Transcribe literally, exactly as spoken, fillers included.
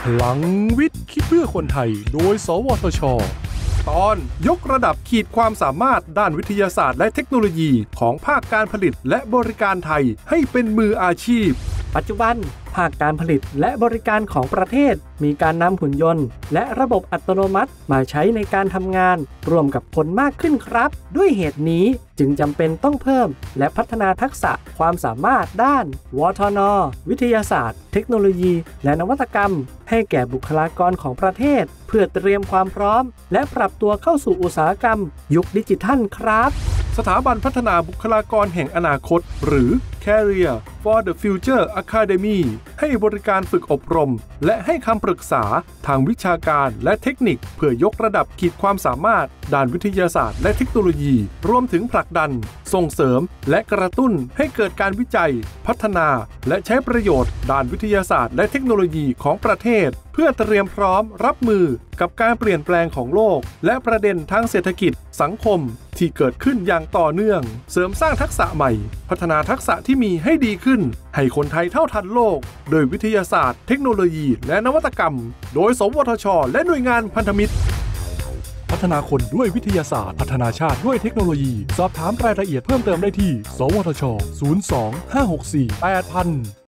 พลังวิทย์คิดเพื่อคนไทยโดยสวทช.ตอนยกระดับขีดความสามารถด้านวิทยาศาสตร์และเทคโนโลยีของภาคการผลิตและบริการไทยให้เป็นมืออาชีพปัจจุบันภาคการผลิตและบริการของประเทศมีการนำหุ่นยนต์และระบบอัตโนมัติมาใช้ในการทำงานร่วมกับคนมากขึ้นครับด้วยเหตุนี้จึงจำเป็นต้องเพิ่มและพัฒนาทักษะความสามารถด้านวทน.วิทยาศาสตร์เทคโนโลยีและนวัตกรรมให้แก่บุคลากรของประเทศเพื่อเตรียมความพร้อมและปรับตัวเข้าสู่อุตสาหกรรมยุคดิจิทัลครับสถาบันพัฒนาบุคลากรแห่งอนาคตหรือ Career for the Future Academy ให้บริการฝึกอบรมและให้คำปรึกษาทางวิชาการและเทคนิคเพื่อยกระดับขีดความสามารถด้านวิทยาศาสตร์และเทคโนโลยีรวมถึงผลักดันส่งเสริมและกระตุ้นให้เกิดการวิจัยพัฒนาและใช้ประโยชน์ด้านวิทยาศาสตร์และเทคโนโลยีของประเทศเพื่อเตรียมพร้อมรับมือกับการเปลี่ยนแปลงของโลกและประเด็นทางเศรษฐกิจสังคมที่เกิดขึ้นอย่างต่อเนื่องเสริมสร้างทักษะใหม่พัฒนาทักษะที่มีให้ดีขึ้นให้คนไทยเท่าทันโลกโดยวิทยาศาสตร์เทคโนโลยีและนวัตกรรมโดยสวทช.และหน่วยงานพันธมิตรพัฒนาคนด้วยวิทยาศาสตร์พัฒนาชาติด้วยเทคโนโลยีสอบถามรายละเอียดเพิ่มเติมได้ที่สวทช. ศูนย์ สอง ห้า หก สี่ แปด ศูนย์ ศูนย์